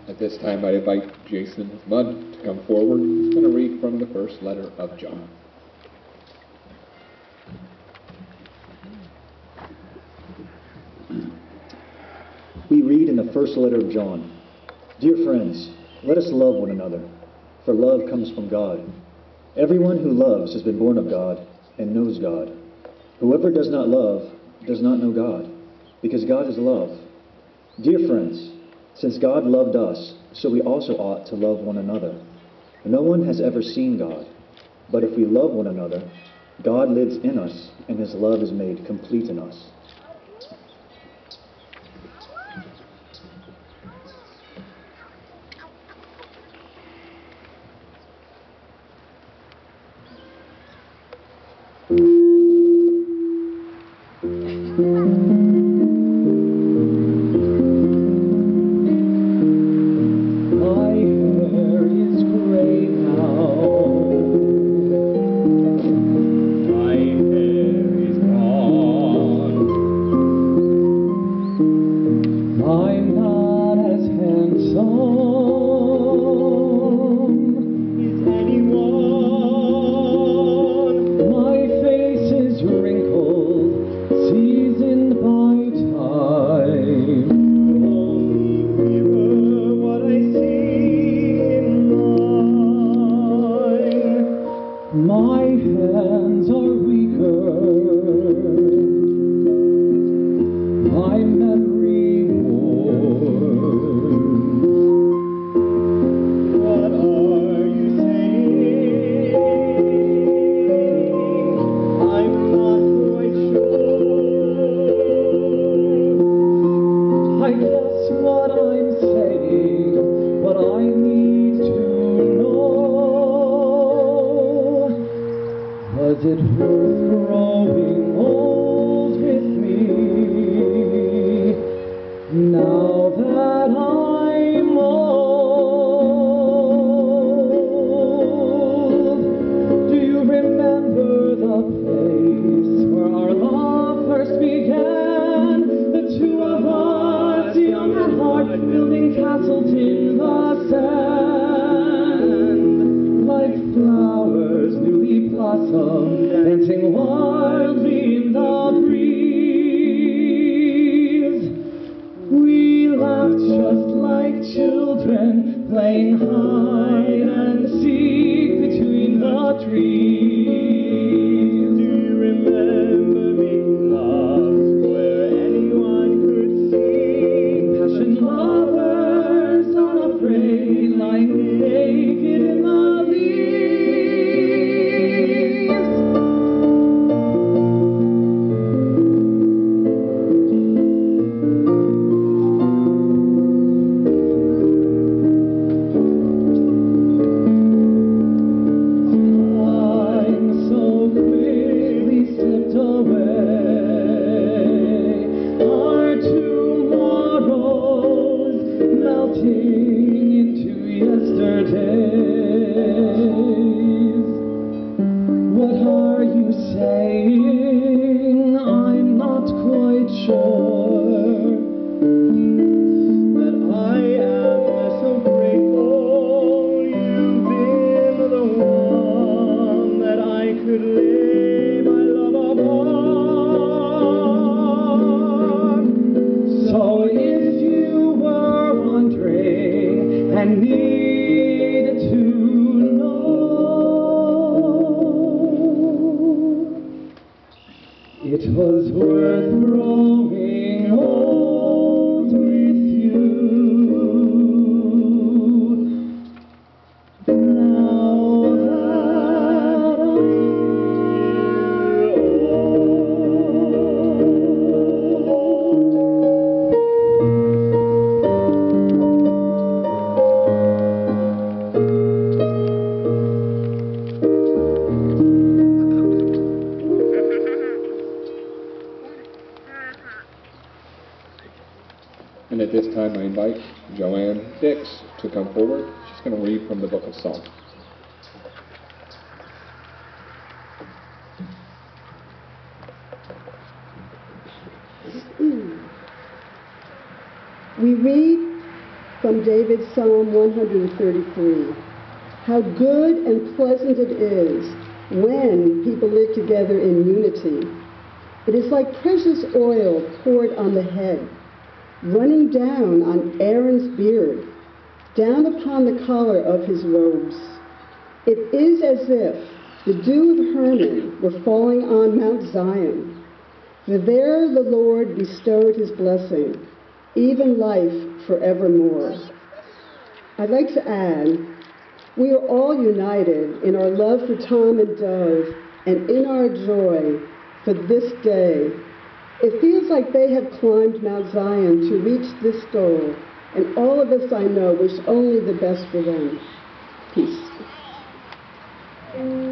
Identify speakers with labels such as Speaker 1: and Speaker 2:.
Speaker 1: At this time, I invite Jason Mudd to come forward. He's going to read from the first letter of John.
Speaker 2: We read in the first letter of John, "Dear friends, let us love one another, for love comes from God. Everyone who loves has been born of God and knows God. Whoever does not love does not know God, because God is love. Dear friends, since God loved us, so we also ought to love one another. No one has ever seen God, but if we love one another, God lives in us, and his love is made complete in us."
Speaker 1: And at this time, I invite Joanne Dix to come forward. She's going to read from the book of Psalms.
Speaker 3: We read from David's Psalm 133. How good and pleasant it is when people live together in unity. It is like precious oil poured on the head, running down on Aaron's beard, down upon the collar of his robes. It is as if the dew of Hermon were falling on Mount Zion, for there the Lord bestowed his blessing, even life forevermore. I'd like to add, we are all united in our love for Tom and Dove and in our joy for this day. It feels like they have climbed Mount Zion to reach this goal, and all of us I know wish only the best for them. Peace.